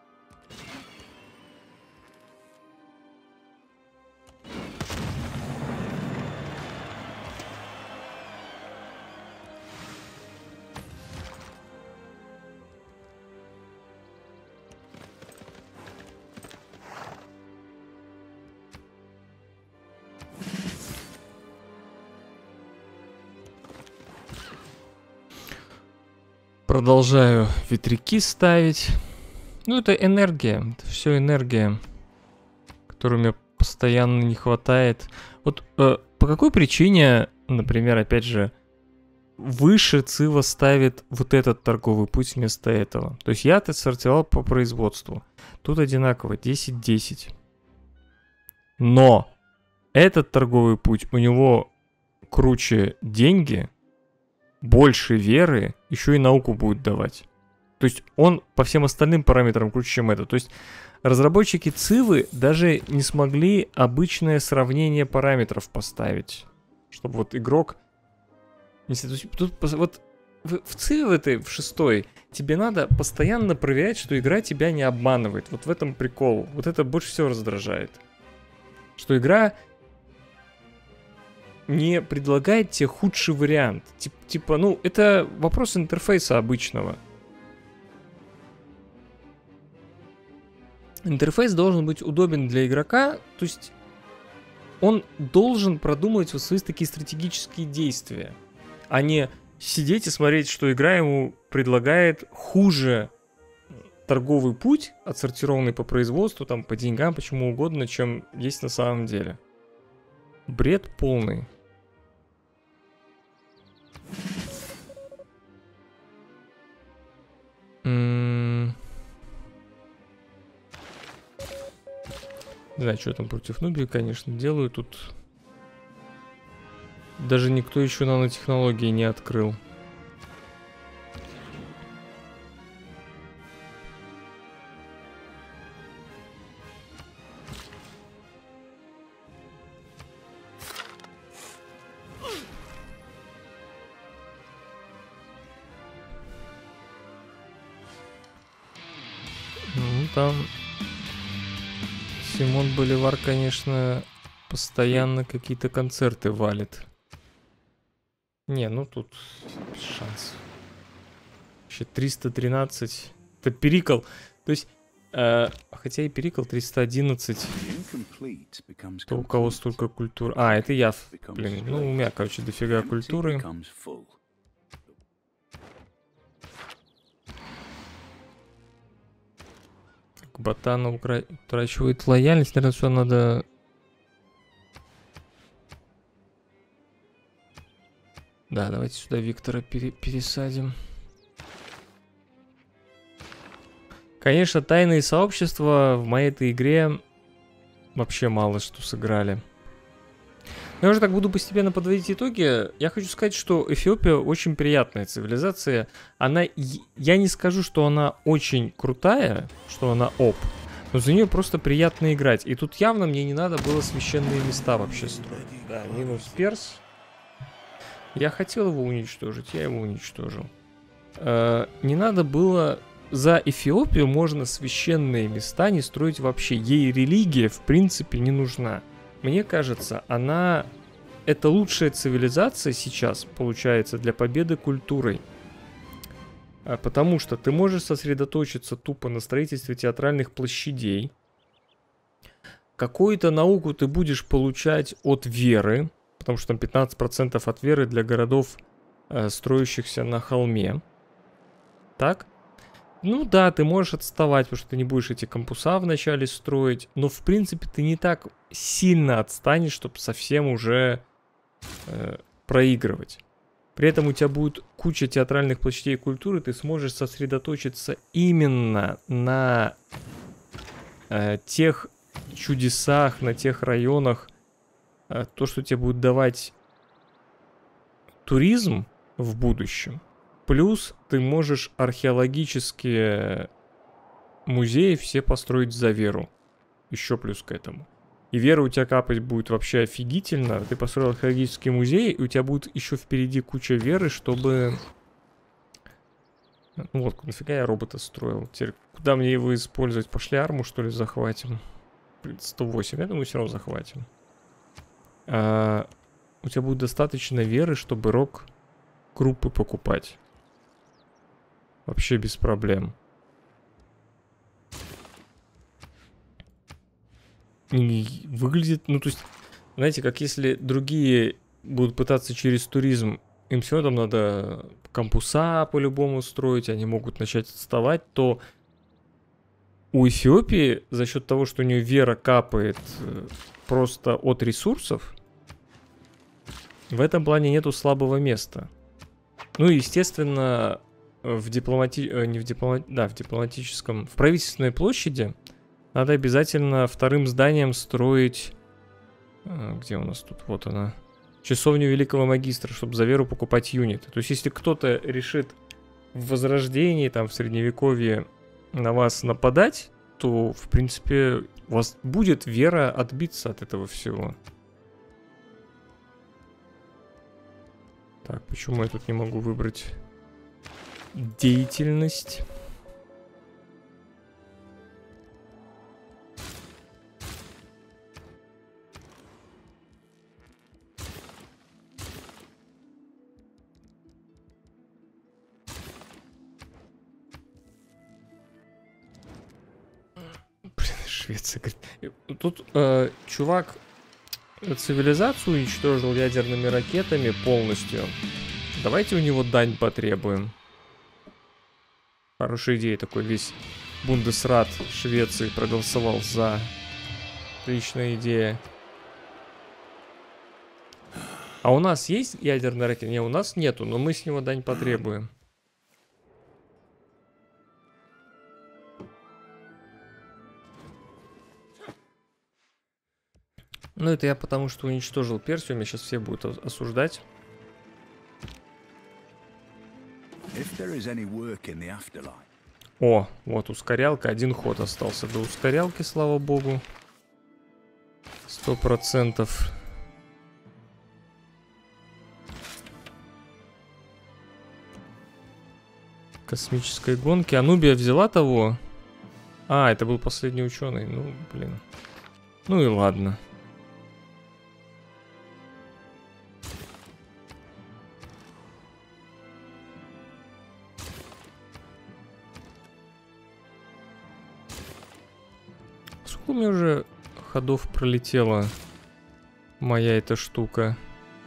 Продолжаю ветряки ставить. Ну, это энергия. Это все энергия, которой мне постоянно не хватает. Вот э, по какой причине, например, опять же, выше ЦИВа ставит вот этот торговый путь вместо этого? То есть я-то сортировал по производству. Тут одинаково десять десять. Но этот торговый путь, у него круче деньги, больше веры, еще и науку будет давать. То есть он по всем остальным параметрам круче, чем это. То есть разработчики ЦИВы даже не смогли обычное сравнение параметров поставить. Чтобы вот игрок... Тут вот в, в ЦИВе в этой, в шестой, тебе надо постоянно проверять, что игра тебя не обманывает. Вот в этом прикол. Вот это больше всего раздражает. Что игра не предлагает тебе худший вариант. Тип, типа, ну, это вопрос интерфейса обычного. Интерфейс должен быть удобен для игрока, то есть он должен продумывать вот свои такие стратегические действия, а не сидеть и смотреть, что игра ему предлагает хуже торговый путь, отсортированный по производству, там, по деньгам, почему угодно, чем есть на самом деле. Бред полный. М-м- Не знаю, что там против Нубии, конечно, делаю. Тут даже никто еще нанотехнологии не открыл. там Симон Боливар, конечно, постоянно какие-то концерты валит. Не, ну тут шанс. Вообще триста тринадцать. Это Перикл. То есть, э, хотя и Перикл триста одиннадцать. То у кого столько культур. А, это я. Блин, ну у меня, короче, дофига культуры. К ботану утрачивает лояльность. Наверное, что надо... Да, давайте сюда Виктора пере пересадим. Конечно, тайные сообщества в моей этой игре вообще мало что сыграли. Я уже так буду постепенно подводить итоги. Я хочу сказать, что Эфиопия очень приятная цивилизация. Она, я не скажу, что она очень крутая, что она оп, но за нее просто приятно играть. И тут явно мне не надо было священные места вообще строить. Да, минус перс. Я хотел его уничтожить, я его уничтожил. Э, не надо было... За Эфиопию можно священные места не строить вообще. Ей религия, в принципе, не нужна. Мне кажется, она... Это лучшая цивилизация сейчас, получается, для победы культурой. А потому что ты можешь сосредоточиться тупо на строительстве театральных площадей. Какую-то науку ты будешь получать от веры. Потому что там пятнадцать процентов от веры для городов, э, строящихся на холме. Так? Ну да, ты можешь отставать, потому что ты не будешь эти кампуса вначале строить. Но в принципе ты не так сильно отстанешь, чтобы совсем уже э, проигрывать. При этом у тебя будет куча театральных площадей культуры. Ты сможешь сосредоточиться именно на э, тех чудесах, на тех районах. Э, то, что тебе будет давать туризм в будущем. Плюс ты можешь археологические музеи все построить за веру. Еще плюс к этому. И вера у тебя капать будет вообще офигительно. Ты построил археологический музей, и у тебя будет еще впереди куча веры, чтобы... Ну вот, нафига я робота строил. Теперь куда мне его использовать? Пошли арму, что ли, захватим? сто восемь, я думаю, все равно захватим. А, у тебя будет достаточно веры, чтобы рок-группы покупать. Вообще без проблем. И выглядит, ну то есть, знаете, как если другие будут пытаться через туризм, им все там надо кампуса по-любому строить, они могут начать отставать, то у Эфиопии за счет того, что у нее вера капает просто от ресурсов, в этом плане нету слабого места. Ну и, естественно, в дипломати... не в дипломати... да, в дипломатическом... В правительственной площади надо обязательно вторым зданием строить... Где у нас тут? Вот она. Часовню Великого Магистра, чтобы за веру покупать юниты. То есть, если кто-то решит в Возрождении, там, в Средневековье на вас нападать, то, в принципе, у вас будет вера отбиться от этого всего. Так, почему я тут не могу выбрать деятельность? Блин, Швеция, говорит. Тут э, чувак цивилизацию уничтожил ядерными ракетами полностью. Давайте у него дань потребуем. Хорошая идея, такой весь Бундесрат Швеции проголосовал за. Отличная идея. А у нас есть ядерная ракета? Не, у нас нету, но мы с него дань потребуем. Ну, это я потому, что уничтожил Персию. Меня сейчас все будут осуждать. О, вот ускорялка. Один ход остался до ускорялки, слава богу. Сто процентов. Космической гонки. Анубия взяла того. А, это был последний ученый. Ну, блин. Ну и ладно. Сколько у меня уже ходов пролетела моя эта штука?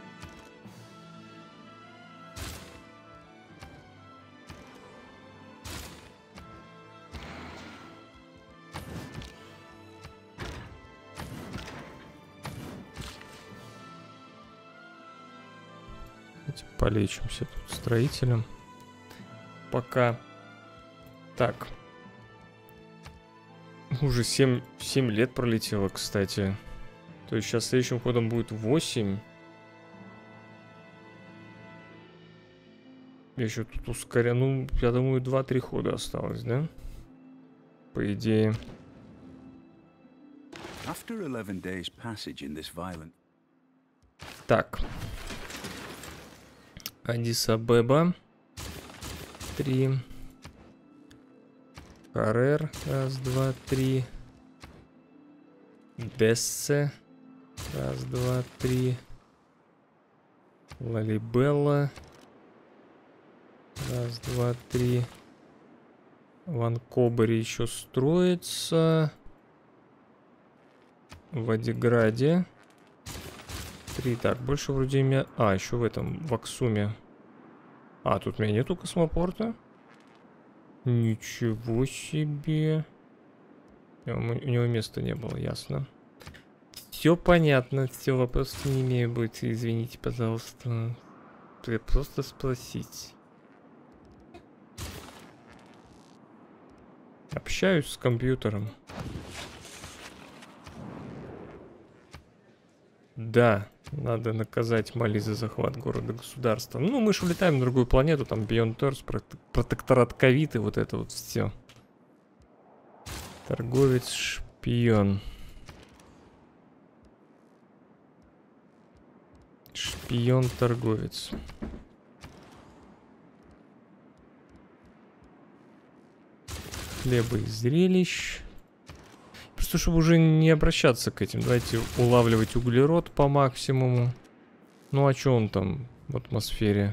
Полечимся тут строителем. Пока. Так. Уже семь, семь лет пролетело, кстати. То есть сейчас следующим ходом будет восемь. Я еще тут ускоряю. Ну, я думаю, два-три хода осталось, да? По идее. Так. Аддис-Абеба. Три. Харер. Раз, два, три. Дессе. Раз, два, три. Лалибелла. Раз, два, три. Ванкобери еще строится. В Адиграде. Три. Так, больше вроде имя... А, еще в этом, в Аксуме. А, тут у меня нету космопорта. Ничего себе. У него места не было, ясно. Все понятно, все, вопросов не имею быть. Извините, пожалуйста. Я просто спросить. Общаюсь с компьютером. Да, надо наказать Мали за захват города-государства. Ну, мы же улетаем на другую планету, там Beyond Earth, протекторат ковид и вот это вот все. Торговец-шпион. Шпион-торговец. Хлеба и зрелищ. Просто чтобы уже не обращаться к этим. Давайте улавливать углерод по максимуму. Ну а что он там в атмосфере?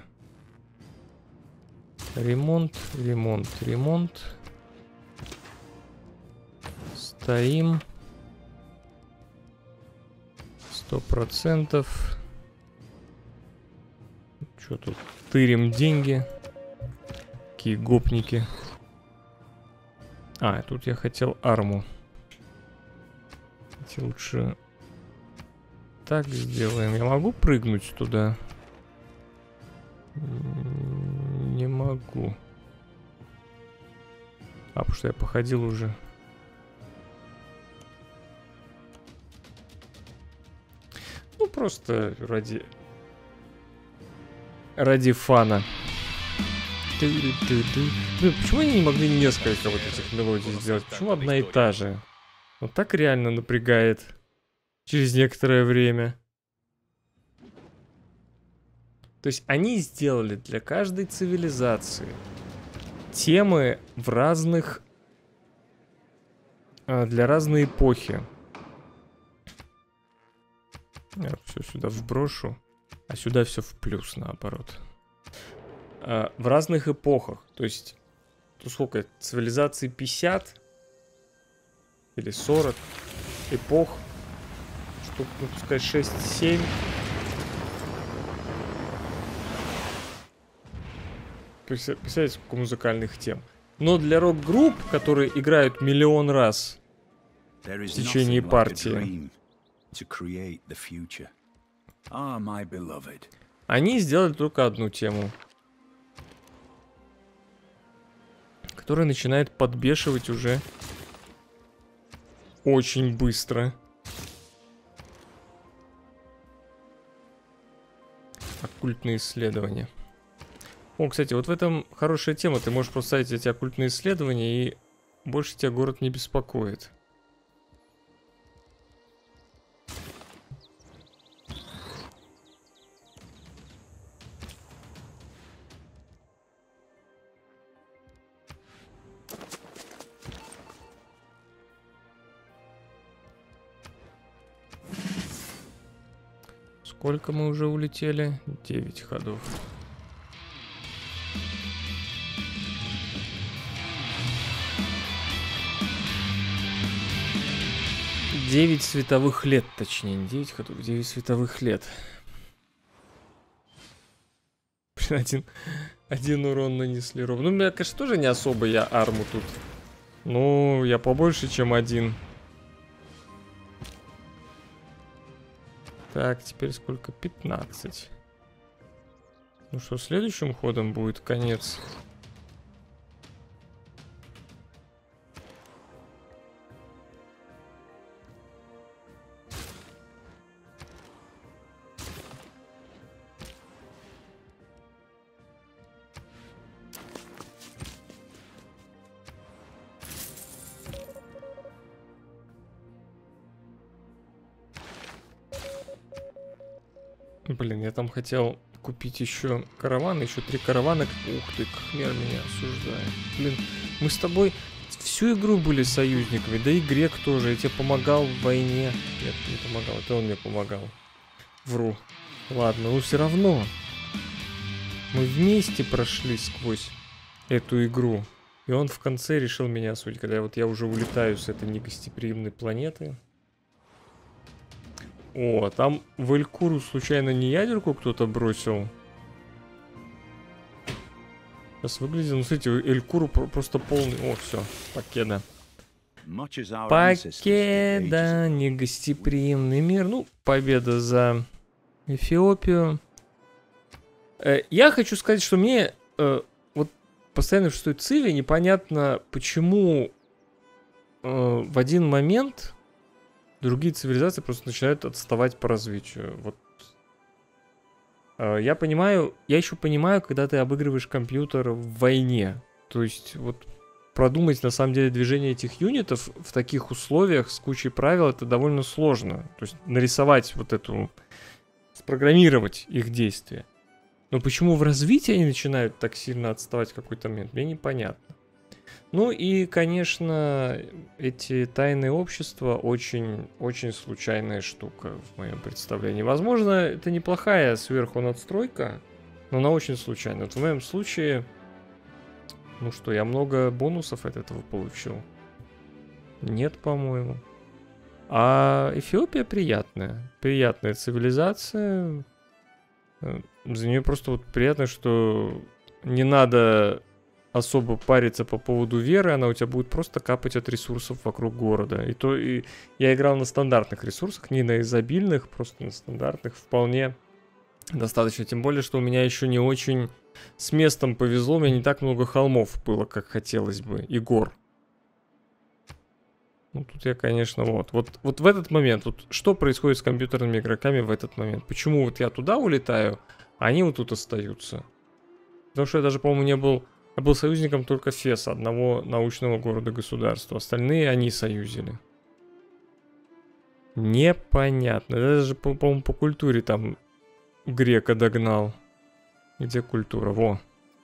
Ремонт, ремонт, ремонт. Стоим. Сто процентов. Что тут? Тырим деньги. Какие гопники. А, тут я хотел арму. Лучше так сделаем. Я могу прыгнуть туда? Не могу. А, потому что я походил уже. Ну, просто ради... Ради фана. Блин, почему они не могли несколько вот этих мелодий сделать? Почему одна и та же? Вот так реально напрягает через некоторое время. То есть они сделали для каждой цивилизации темы в разных... Для разной эпохи. Я все сюда вброшу, а сюда все в плюс наоборот. В разных эпохах. То есть, то сколько? Цивилизации пятьдесят? Или сорок эпох, штук, ну, пускай шесть-семь. Представляете, сколько музыкальных тем. Но для рок-групп, которые играют миллион раз в течение партии, они сделали только одну тему, которая начинает подбешивать уже очень быстро. Оккультные исследования. О, кстати, вот в этом хорошая тема. Ты можешь поставить эти оккультные исследования, и больше тебя город не беспокоит. Сколько мы уже улетели? девять ходов. девять световых лет, точнее, не девять ходов, девять световых лет. Блин, один, один урон нанесли ровно. Ну, у меня, конечно, тоже не особо я арму тут. Ну, я побольше, чем один. Так, теперь сколько? пятнадцать. Ну что, следующим ходом будет конец. Блин, я там хотел купить еще караван, еще три каравана. Ух ты, Кхмер меня осуждает. Блин, мы с тобой всю игру были союзниками, да и Грек тоже. Я тебе помогал в войне. Нет, не помогал, это он мне помогал. Вру. Ладно, но все равно. Мы вместе прошли сквозь эту игру. И он в конце решил меня осудить, когда вот я уже улетаю с этой негостеприимной планеты. О, там в Элькуру случайно не ядерку кто-то бросил? Сейчас выглядит, ну смотрите, Элькуру просто полный... О, все, Покеда. Покеда, негостеприимный мир. Ну, победа за Эфиопию. Э, я хочу сказать, что мне э, вот постоянно в шестой циве непонятно, почему э, в один момент... Другие цивилизации просто начинают отставать по развитию. Вот. Я понимаю, я еще понимаю, когда ты обыгрываешь компьютер в войне. То есть, вот продумать на самом деле движение этих юнитов в таких условиях с кучей правил это довольно сложно. То есть нарисовать вот эту, спрограммировать их действия. Но почему в развитии они начинают так сильно отставать в какой-то момент, мне непонятно. Ну и, конечно, эти тайные общества очень, очень случайная штука в моем представлении. Возможно, это неплохая сверху надстройка, но она очень случайная. Вот в моем случае, ну что, я много бонусов от этого получил? Нет, по-моему. А Эфиопия приятная. Приятная цивилизация. За нее просто вот приятно, что не надо... особо париться по поводу веры, она у тебя будет просто капать от ресурсов вокруг города. И то и я играл на стандартных ресурсах, не на изобильных, просто на стандартных вполне достаточно. Тем более, что у меня еще не очень с местом повезло, у меня не так много холмов было, как хотелось бы, и гор. Ну, тут я, конечно, вот. Вот, вот в этот момент, вот что происходит с компьютерными игроками в этот момент? Почему вот я туда улетаю, а они вот тут остаются? Потому что я даже, по-моему, не был... Я был союзником только Феса, одного научного города-государства. Остальные они союзили. Непонятно. Я даже, по-моему, по культуре там грека догнал. Где культура? Во.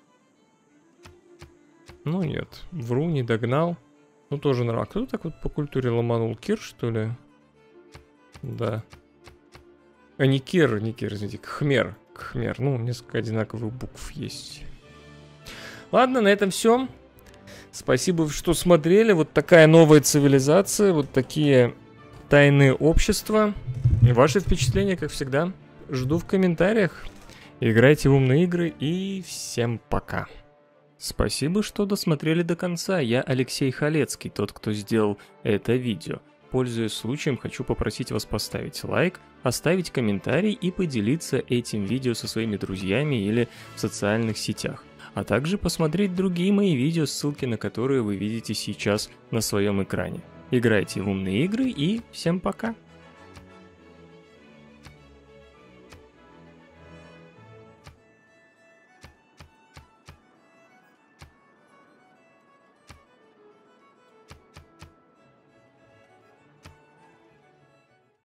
Ну нет, вру, не догнал. Ну тоже нравится. Кто так вот по культуре ломанул? Кир, что ли? Да. А не Кир, не Кир, извините, Кхмер. Кхмер. Ну, несколько одинаковых букв есть. Ладно, на этом все. Спасибо, что смотрели. Вот такая новая цивилизация, вот такие тайные общества. И ваши впечатления, как всегда, жду в комментариях. Играйте в умные игры и всем пока. Спасибо, что досмотрели до конца. Я Алексей Халецкий, тот, кто сделал это видео. Пользуясь случаем, хочу попросить вас поставить лайк, оставить комментарий и поделиться этим видео со своими друзьями или в социальных сетях. А также посмотреть другие мои видео, ссылки на которые вы видите сейчас на своем экране. Играйте в умные игры и всем пока!